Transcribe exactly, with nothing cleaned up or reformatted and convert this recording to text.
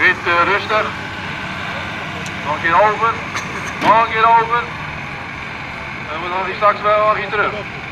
begint uh, rustig. Nog een keer over. Nog een keer over. En dan mag je straks wel mag je terug.